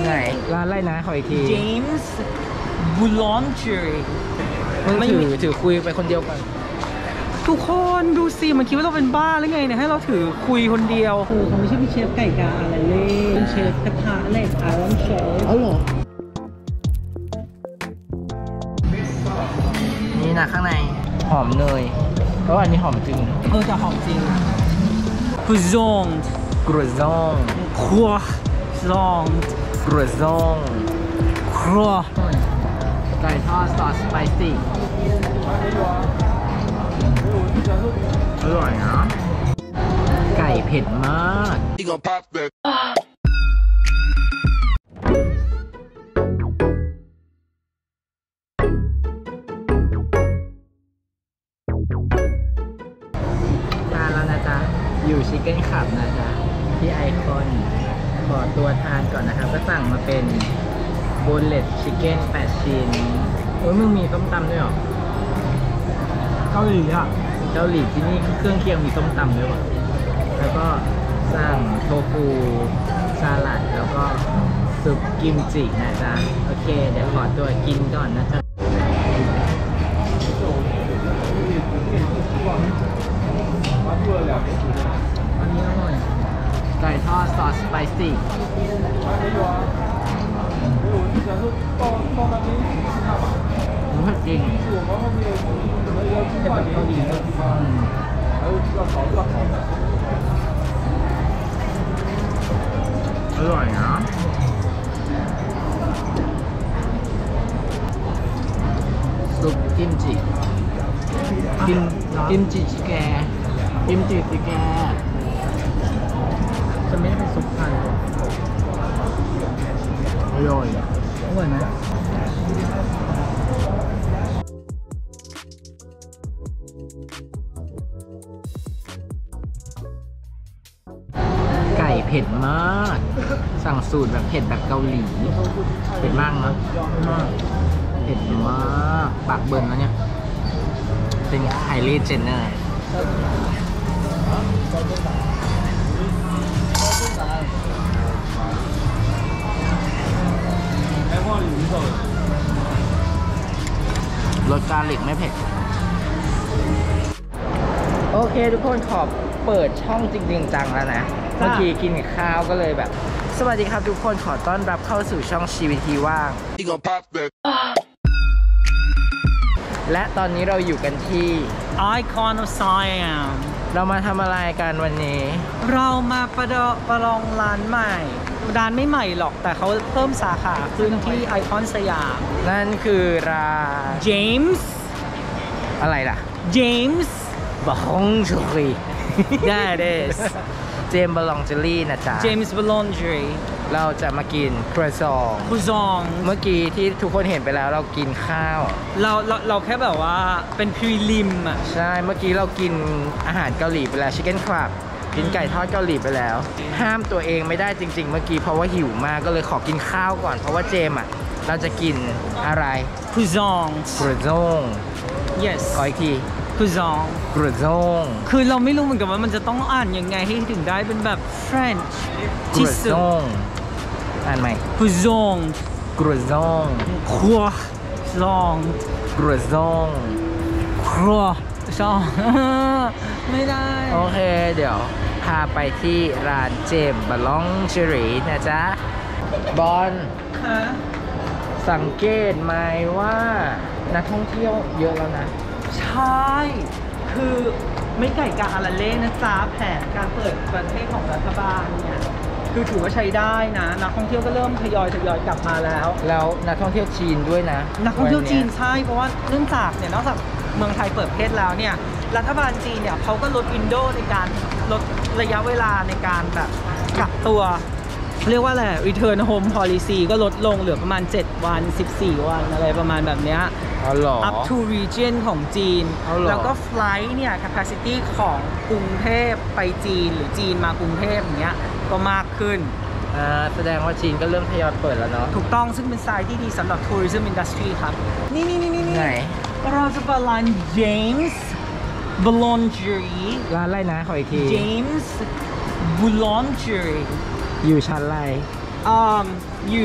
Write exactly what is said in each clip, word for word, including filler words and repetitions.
ไหนร้านอะไรนะขออีกที James Boulangerie มันถือถือคุยไปคนเดียวก่อนทุกคนดูสิมันคิดว่าเราเป็นบ้าหรือไงเนี่ยให้เราถือคุยคนเดียวคือเขาไม่ใช่เป็นเชฟไก่กาอะไรเลยเป็นเชฟกระทะเหล็กไอรอนเชฟเอาหรอนี่นะข้างในหอมเนยเพราะว่าอันนี้หอมจริงเออจะหอมจริงกรูซองกรูซองครัวซองกรูซองครัวไก่ทอดซอสสไปซี่อร่อยนะไก่เผ็ดมากทานแล้วนะจ๊ะอยู่ชิคเก้นคลับนะจ๊ะที่ไอคอนขอตัวทานก่อนนะครับก็สั่งมาเป็นโบนเลสชิคเก้นแปดชิ้นโอ้ยมึงมีส้มตำด้วยหรอเกาหลีอ่ะเกาหลีที่นี่เครื่องเคียงมีส้มตำด้วยวะแล้วก็สั่งโทฟูสลัดแล้วก็ซุปกิมจินะจ๊ะโอเคเดี๋ยวขอตัวกินก่อนนะจ๊ะอันนี้อร่อยไก่ทอดซอสสไปซี่มันจริงเป็นแบบเกาหลีเลยอร่อยนะซุปกิมจิกิมกิมจิจิแกกิมจิจิแกจะไม่ได้เป็นซุปไทยอร่อยอร่อยไหมไก่เผ็ดมากสั่งสูตรแบบเผ็ดแบบเกาหลีเผ็ดมากนะเผ็ดมากปากเบิร์นแล้วเนี่ยเป็นไฮลี่เจนเนอร์รสกาลิกไม่เผ็ดโอเคทุกคนขอเปิดช่องจริงๆจังแล้วนะเมื่อกี้กินข้าวก็เลยแบบสวัสดีครับทุกคนขอต้อนรับเข้าสู่ช่องชีวิตที่ว่างและตอนนี้เราอยู่กันที่ Icon of Siam เรามาทำอะไรกันวันนี้เรามาประดประลองร้านใหม่ร้านไม่ใหม่หรอกแต่เขาเพิ่มสาขาขึ้นที่ไอคอนสยามนั่นคือร้าน James อะไรล่ะ James Boulangerie That is เจมส์บอลองเจอรี่นะจ๊ะ James Boulangerie เราจะมากินครัวซองครัวซองเมื่อกี้ที่ทุกคนเห็นไปแล้วเรากินข้าวเราเราเราแค่แบบว่าเป็นพรีลิมอ่ะใช่เมื่อกี้เรากินอาหารเกาหลีไปแล้วชิคเก้นคลับกินไก่ทอดเกาหลีไปแล้วห้ามตัวเองไม่ได้จริงๆเมื่อกี้เพราะว่าหิวมากก็เลยขอกินข้าวก่อนเพราะว่าเจมอ่ะเราจะกินอะไรครัวซองครัวซอง yes ขออีกทีครัวซองครัวซองคือเราไม่รู้เหมือนกันว่ามันจะต้องอ่านยังไงให้ถึงได้เป็นแบบ French ครัวซองอ่านใหม่ครัวซองครัวซองครัวซองครัวซองครัวซองไม่ได้โอเคเดี๋ยวพาไปที่ร้านเจมส์บอลองเจอรี่นะจ๊ะบอลสังเกตไหมว่านักท่องเที่ยวเยอะแล้วนะใช่คือไม่ไก่กาอาราเล่นะจ๊ะแผนการเปิดประเทศของรัฐบาลเนี่ยคือถือว่าใช้ได้นะนักท่องเที่ยวก็เริ่มทยอยทยอยกลับมาแล้วแล้วนักท่องเที่ยวจีนด้วยนะนักท่องเที่ยวจีนใช่เพราะว่าเนื่องจากเนี่ยนอกจากเมืองไทยเปิดประเทศแล้วเนี่ยรัฐบาลจีนเนี่ยเขาก็ลดวินโดว์ในการลดระยะเวลาในการแบบกักตัวเรียกว่าอะไร return home policy ก็ลดลงเหลือประมาณเจ็ดวันสิบสี่วันอะไรประมาณแบบเนี้ย up to region ของจีนแล้วก็ flight เนี่ย capacity ของกรุงเทพไปจีนหรือจีนมากรุงเทพอย่างเงี้ยก็มากขึ้นอ่าแสดงว่าจีนก็เริ่มทยอยเปิดแล้วเนาะถูกต้องซึ่งเป็นไซด์ที่ดีสำหรับ tourism industry ครับนี่นี่นี่นี่ไหนเราจะไปร้าน James Boulangerie ร้านอะไรนะขออีกที James Boulangerie อยู่ชั้นอะไร um you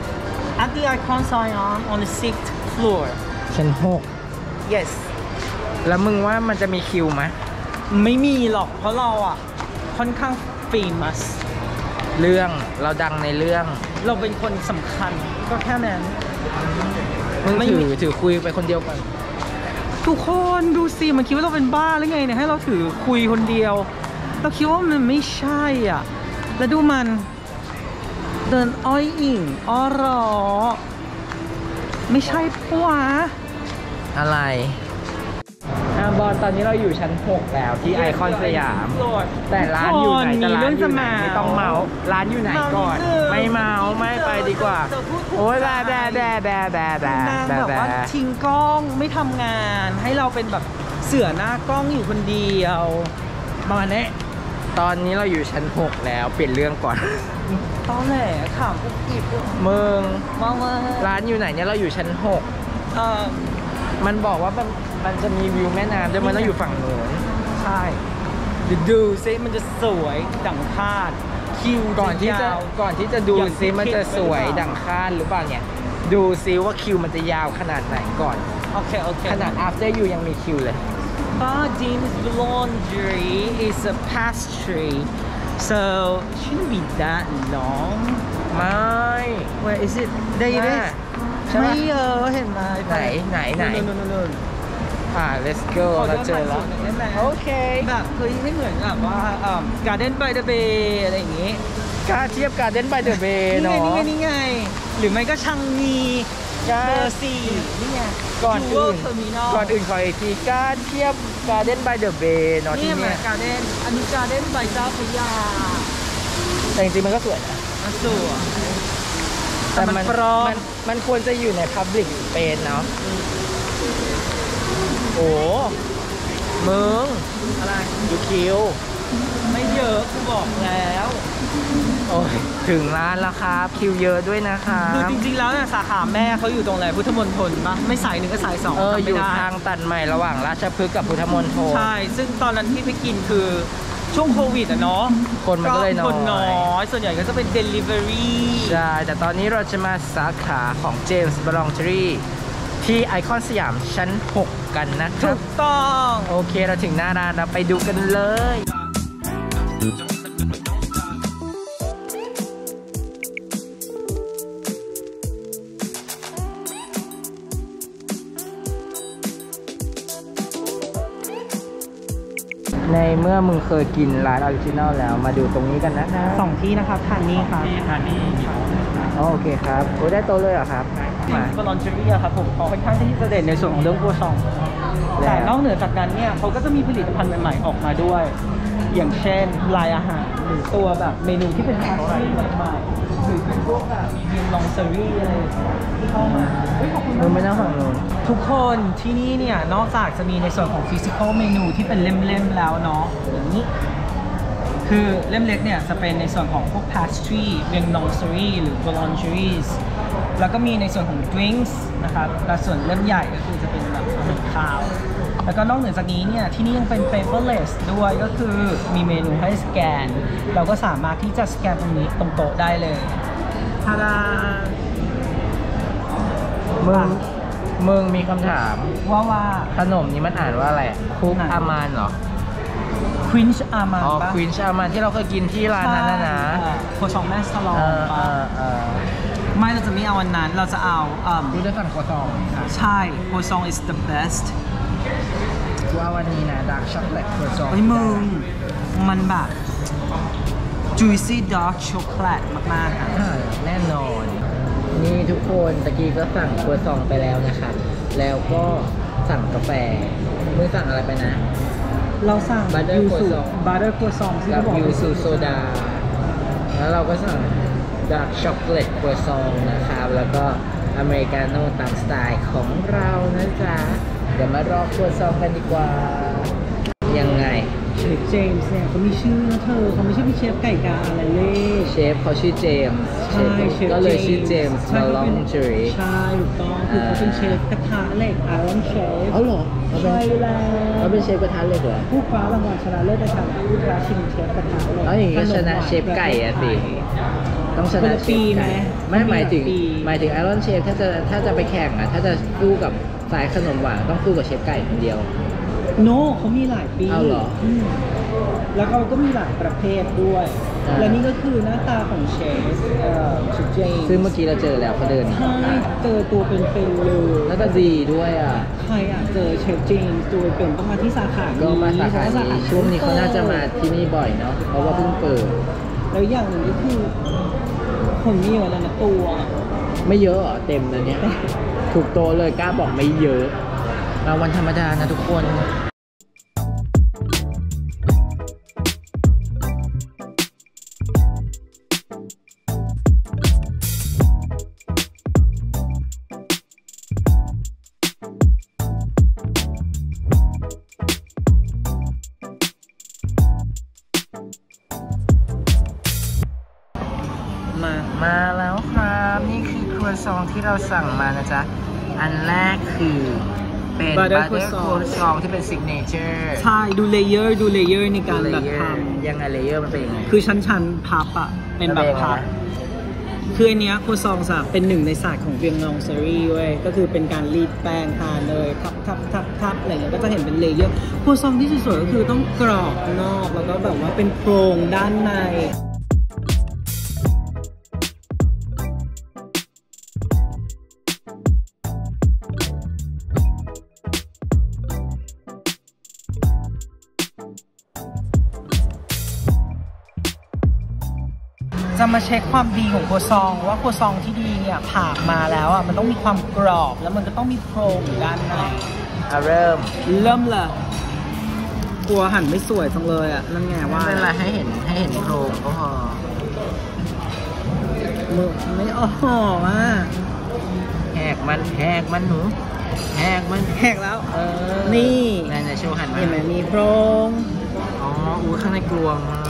at the Icon Siam on the sixth floor ชั้นหก yes แล้วมึงว่ามันจะมีคิวไหมไม่มีหรอกเพราะเราอ่ะค่อนข้าง famous เรื่องเราดังในเรื่องเราเป็นคนสำคัญก็แค่นั้นมึงไม่ถืมีอถือคุยไปคนเดียวก่อนทุกคนดูสิมันคิดว่าเราเป็นบ้าหรือไงเนี่ยให้เราถือคุยคนเดียว เราคิดว่ามันไม่ใช่อ่ะแล้วดูมันเดินอ้อยอิงอ้อรอไม่ใช่ปะวะอะไรอาบอลตอนนี้เราอยู่ชั้นหกแล้วที่ไอคอนสยาม แต่ร้านอยู่ไหนแต่ร้านอยู่ไหนไม่ต้องเมาร้านอยู่ไหนก่อน ไม่เมาไม่ไปดีกว่า โอ้ยแบแบแบแบแบแบนางแบแบบแบว่าทิ้งกล้องไม่ทำงานให้เราเป็นแบบเสือหน้ากล้องอยู่คนเดียวประมาณนี้ตอนนี้เราอยู่ชั้นหกแล้วเปลี่ยนเรื่องก่อนตอนแหลข่าวกุ๊กกิ๊บมึงว่าว่าร้านอยู่ไหนเนี่ยเราอยู่ชั้นหกเออมันบอกว่ามันมันจะมีวิวแม่น้ำด้วยมันต้องอยู่ฝั่งโน้นใช่ดูดูซิมันจะสวยดังคาดคิวก่อนที่จะยาวก่อนที่จะดูอย่างที่ซิมันจะสวยคิดไว้หรือเปล่าดังคาดหรือเปล่าเนี่ยดูซิว่าคิวมันจะยาวขนาดไหนก่อนโอเคโอเคขนาด after you ยังมีคิวเลย Ah, James Laundry is a pastry, so it shouldn't be that long. ไม่ Where is it? There it น่ะ is. ใช่ปะไม่เออเห็นไหมไหนไหนไหนนู่นนู่นนู่นอ่า let's go ขอเราย้อนเจอแล้วไปส่วนหนึ่งได้ไหมโอเคแบบเฮ้ยไม่เหมือนแบบว่าเอ่อ Garden by the Bay อะไรอย่างงี้กล้าเทียบการเด้นบายเดอะเบย์นี่ไงเนาะนี่ไงนี่ไง หรือไม่ก็ชังงีเบอร์สี่นี่ไงก่อนอื่น Jewel Terminal ก่อนอื่นขออีกทีกล้าเทียบการเด้นบายเดอะเบย์เนาะนี่ที่เหมืเนี่อย น Garden อันนี้ Garden by เจ้าพระยาแต่จริงๆมันก็สวยนะอ่ะสวยแต่มันแต่มันปลอมมันมันควรจะอยู่ใน Public Space เนาะโอ้มึงอะไรดูคิวไม่เยอะกูบอกแล้วโอ้ยถึงร้านแล้วครับ คิวเยอะด้วยนะครัคือบ จริงๆแล้วเนี่ยสาขาแม่เขาอยู่ตรงไหนพุทธมณฑลปะไม่สายหนึ่งก็สายสองเออจำอไม่ยู่ได้ทางตัดใหม่ระหว่างราชพฤกษ์กับพุทธมณฑลใช่ ซึ่งตอนนั้นที่ไปกินคือช่วงโควิดอะเนาะคนมันก็เลยน้อยคนน้อยส่วนใหญ่ก็จะเป็น delivery ใช่ แต่ตอนนี้เราจะมาสาขาของ James Ballongerie ที่ไอคอนสยามชั้น หก กันนะคถูรับกต้องโอเคเราถึงหน้าร้านเราไปดูกันเลย ในเมื่อมึงเคยกินร้านออริจินัลแล้วมาดูตรงนี้กันนะคะสองที่นะครับทานนี่ครับทานนี่อ๋อโอเคครับโอ้ได้โตะเลยเหรอครับ มาบอลลอนเจอรี่ครับผมเขาค่อนข้างที่จะเด่นในส่วนของเรื่องกัวซองแล้วแต่นอกเหนือจากนั้นเนี่ยเขาก็จะมีผลิตภัณฑ์ใหม่ๆออกมาด้วย อย่างเช่นลายอาหารหรือตัวแบบเมนูที่เป็นพาสต้าใหม่ๆหรือเป็นพวกแบบมีลองเซอรี่อะไรที่เข้ามาเฮ้ยขอบคุณมึงมากไม่นั่งฝั่งนู้นทุกคนที่นี่เนี่ยนอกจากจะมีในส่วนของฟิสิกอลเมนูที่เป็นเล่มๆแล้วเนาะอย่างนี้ คือเล่มเล็กเนี่ยจะเป็นในส่วนของพวก pastry เรียง nonsery หรือ boulangeries แล้วก็มีในส่วนของ drinks นะครับและส่วนเล่มใหญ่ก็คือจะเป็นแบบอาหารคาว แล้วก็นอกเหนือจากนี้เนี่ยที่นี่ยังเป็น paperless ด้วยก็คือมีเมนูให้สแกน เราก็สามารถที่จะสแกนตรงนี้ตรงโต๊ะได้เลยทาดามึง มึงมีคำถามว่าว่าขนมนี้มันอ่านว่าอะไรอะคุกไหนอามานเหรอ Queen's Aman อ๋อปะควีนชอามานที่เราเคยกินที่ร้านนั้นนะนะโคชองแม่สลองเออเอปะอเออไม่เราจะไม่เอาวันนั้นเราจะเอาเอิ่มดูด้วยสั่งครัวซองใช่โคซอง is the best กูเอาวันนี้นะดาร์กช็อกโกแลตครัวซองเฮ้ยมึง มันแบบ juicy dark chocolate มากๆอ่ะอ่าแน่นอน นี่ทุกคนตะกี้ก็สั่งครัวซองไปแล้วนะครับ แล้วก็สั่งกาแฟมึงสั่งอะไรไปนะเราสั่ง Butter ยูสุ croissant บัตเตอร์ครัวซองที่กับเขาบอกยูสุโซดา แล้วเราก็สั่งดาร์กช็อกโกแลตครัวซองนะครับ แล้วก็อเมริกาโน่ตามสไตล์ของเรานะจ๊ะ เดี๋ยวมารอครัวซองกันดีกว่า ยังไงเชฟเจมส์เนี่ยเขามีชื่อนะเธอเขาไม่ใช่เป็นเชฟไก่กาอะไรเล่เชฟเขาชื่อเจมส์ใช่เชฟก็เลยชื่อเจมส์ใช่มาเขาลอเป็งนจูรีใช่ถูกต้องคือเขาเป็นเชฟกระทะเหล็กไอรอนเชฟเอาเหรอเขาเป็นใช่แล้วเขาเป็นเชฟกระทะเหล็กเหรอผู้คว้ารางวัลชนะเลิศในฐานะผู้ท้าชิงเชฟกระทะเหล็กเอาอย่างนี้ก็ชนะเชฟไก่อะสิใต้องชนะเชฟไก่ไม่หมายถึงปีหมายถึงไอรอนเชฟถ้าจะถ้าจะไปแข่งอ่ะถ้าจะคู่กับสายขนมหวานต้องคู่กับเชฟไก่คนเดียวโน่เขามีหลายปีเอาเหรอมแล้วเขาก็มีหลายประเภทด้วยอ่าและนี่ก็คือหน้าตาของเชฟเอ่อเชฟเจมส์ซึ่งเมื่อกี้เราเจอแล้วเขาเดินใช่เจอตัวเป็นๆเลยแล้วก็ดีด้วยอ่ะใครอยากเจอเชฟเจมส์ตัวเป็นต้องมาที่สาขานี้ก็มาสาขาเพระนี้ช่วงนี้เขาน่าจะมาที่นี่บ่อยเนาะเพราะว่าเพิ่งเปิดแล้วอย่างหนึ่งก็คือคนไม่เยอะแล้วนะตัวไม่เยอะเหรอเต็มนะเนี่ย ถูกโตะเลยกล้าบอกไม่เยอะมาวันธรรมดานะทุกคนมามาแล้วครับนี่คือครัวซองที่เราสั่งมานะจ๊ะ อันแรกคือเป็น Butter Butter Croissant Croissant ที่เป็น signature ใช่ดูเลเยอร์ดูเลเยอร์ในการแบบ Layer ทยังไงเลเยอร์มันเป็นยังไงำคือชั้นๆพับอะเป็นแบบพับ คืออันเนี้ยโคซองสับเป็นหนึ่งในศาสตร์ของเวียงนองเซอรี่เว้ยก็คือเป็นการรีดแป้งทานเลยทับทับทับทับอะไรเงี้ยก็จะเห็นเป็นเลเยอร์โคซองที่สวยๆก็คือต้องกรอบนอกแล้วก็แบบว่าเป็นโครงด้านในจะมาเช็คความดีของครัวซองว่าครัวซองที่ดีเนี่ยผ่ามาแล้วอ่ะมันต้องมีความกรอบแล้วมันก็ต้องมีโครงอยู่ด้านในอ่ะเริ่มเริ่มเลยกลัวหันไม่สวยจังเลยอ่ะนั่นไงไม่ว่าเป็นไรให้เห็นให้เห็นโครงก็พอมือไม่ออกอ่ะแหกมันแหกมันหนูแหกมันแหกแล้วเออนี่ไหนไหนโชว์หันมาเห็นไหมมีโครงอ๋ออู้ข้างในกลวงมาก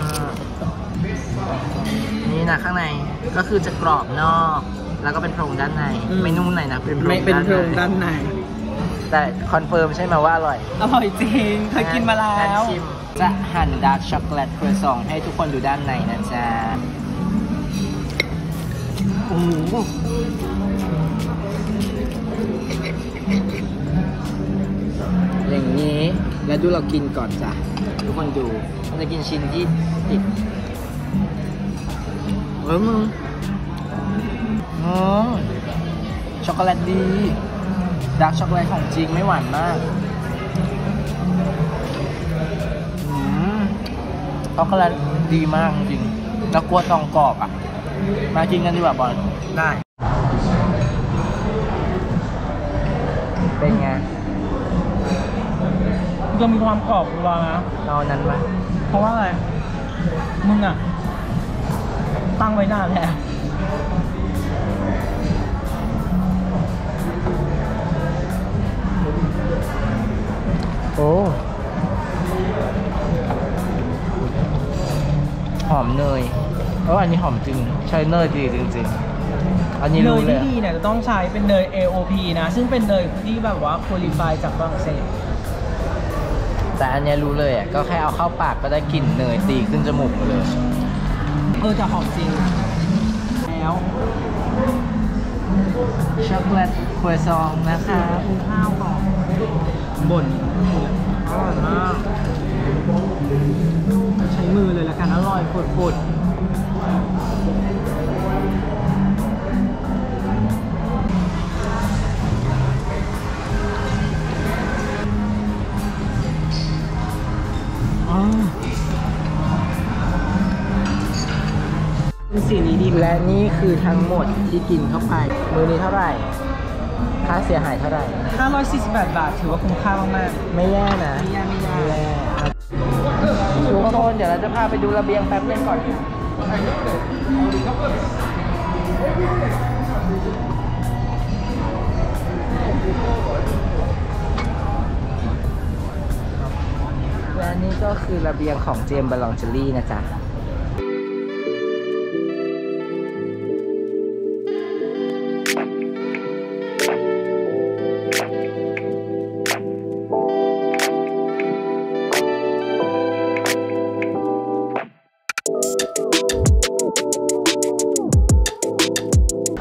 นี่นะข้างในก็คือจะกรอบนอก แล้วก็เป็นโพรงด้านในไม่นุ่มไหนนะเป็นโพรงไม่เป็นโครงด้าด้าน นในในแต่คอนเฟิร์มใช่ไหมว่าอร่อยอร่อยจริงเคยกินมาแล้งั้วชิมจะหั่นดาร์กช็อกโกแลตครัวซองให้ทุกคนดูด้านในนะจ๊ะโอ้โหอย่างนี้แล้วดูเรากินก่อนจ้ะทุกคนดูเราจะกินชิ้นที่ติดเออมึงอืมช็อกโกแลตดีดาร์กช็อกโกแลตของจริงไม่หวานมากอืมช็อกโกแลตดีมากจริงแล้วกลัวตองกรอบอ่ะมากินกันดีกว่าบอลได้เป็นไงจะมีความกรอบกว่านะเอานั้นมาเพราะว่าอะไรมึงอ่ะตั้งไว้นานแล้วโอ้หอมเนยเอออันนี้หอมจริงใช้เนยดีจริงๆอันนี้เนรู้ยเลยที่ดีเนี่ยจะต้องใช้เป็นเนย เอ โอ พี นะ ซึ่งเป็นเนยที่แบบว่าคุริฟายจากฝรั่งเศสแต่อันเนี้ยรู้เลยอ่ะก็แค่เอาเข้าปากก็ได้กลิ่นเนยตีขึ้นจมูกมาเลยเออจะหอมจริงแล้วช็อกโกแลตครัวซองนะคะกินข้าวก่อนบ่นอร่อยมากใช้มือเลยละกันอร่อยปดๆอ๋อสีนี้ดีและนี่คือทั้งหมดที่กินเข้าไปมือนี้เท่าไหร่ค่าเสียหายเท่าไหร่ห้าร้อยสี่สิบแปดบาทถือว่าคุ้มค่ามากไม่แย่นะๆไม่ยากไม่ยากแย่ครับทุกคนเดี๋ยวเราจะพาไปดูระเบียงแป๊บนึงก่อนและนี่ก็คือระเบียงของเจมส์บาลองเจอรี่นะจ๊ะ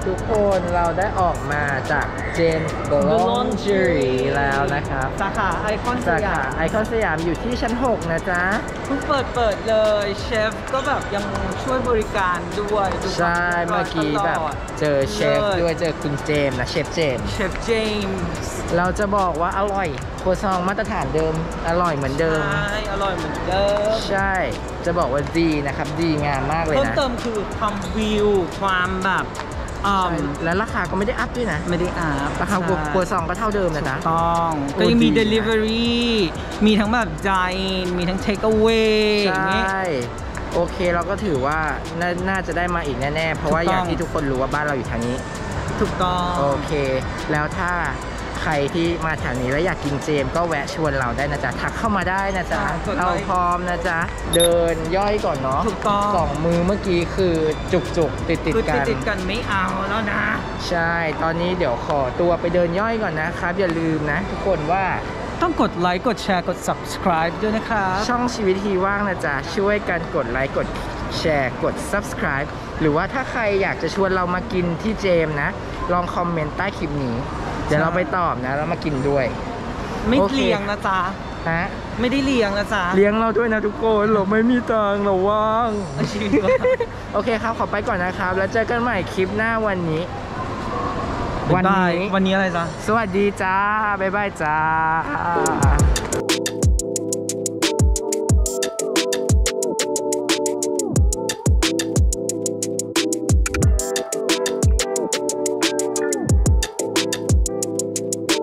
ทุกคนเราได้ออกมาจากเจมส์บลอนเจอรี่แล้วนะครับสาขาไอคอนสสายาขาไอคอนสยามอยู่ที่ชั้นหกนะจ๊ะเพิ่งเปิดเปิดเลยเชฟก็แบบยังช่วยบริการด้วยดูความใช่รียบร้เมื่ยอกี้แบบตลอดเจอเชฟเลิศด้วยเจอคุณเจมส์นะเชฟเจมส์เชฟเจมส์เราจะบอกว่าอร่อยครัวซองมาตรฐานเดิมอร่อยเหมือนเดิมใช่อร่อยเหมือนเดิมใช่ จะบอกว่าดีนะครับ ดีงามมากเลยเพิ่มนะเติมคือความวิวความแบบอ่าใช่และราคาก็ไม่ได้อัพด้วยนะไม่ได้อาบราคาครัวซองก็เท่าเดิมนะจ๊ะต้องโอ้ก็ยังมีดีนะ Delivery มีทั้งแบบ Dine มีทั้ง Take Away ใชอย่างเงี้ย่โอเคเราก็ถือว่านาน่าจะได้มาอีกแน่ๆ เพราะว่าถูกต้องอย่างที่ทุกคนรู้ว่าบ้านเราอยู่ทางนี้ถูกต้องโอเค แล้วถ้าใครที่มาแถวนี้แล้วอยากกินเจมก็แวะชวนเราได้นะจ๊ะ ทักเข้ามาได้นะจ๊ะ เราพร้อมนะจ๊ะ เดินย่อยก่อนเนาะถูกต้องสองมือเมื่อกี้คือจุกจุกติดติดคือๆกันติดๆกันไม่เอาแล้วนะใช่ ตอนนี้เดี๋ยวขอตัวไปเดินย่อยก่อนนะครับ อย่าลืมนะ ทุกคนว่าต้องกดไลค์กดแชร์กด subscribe ด้วยนะครับช่องชีวิตทีว่างนะจ๊ะ ช่วยกันกดไลค์กดแชร์กด subscribe หรือว่าถ้าใครอยากจะชวนเรามากินที่เจมนะ ลองคอมเมนต์ใต้คลิปนี้ เดี๋ยวเราไปตอบนะแล้วมากินด้วยไม่โอเคเลี้ยงนะจ๊ะฮะไม่ได้เลี้ยงนะจ๊ะเลี้ยงเราด้วยนะทุกคนเราไม่มีตังค์เราว่างเอาชีวิตว่าโอเคครับ ขอไปก่อนนะครับ แล้วเจอกันใหม่คลิปหน้าวันนี้ วันบ๊ายบายนี้วันนี้อะไรจ๊ะสวัสดีจ้า บ๊ายบายจ้า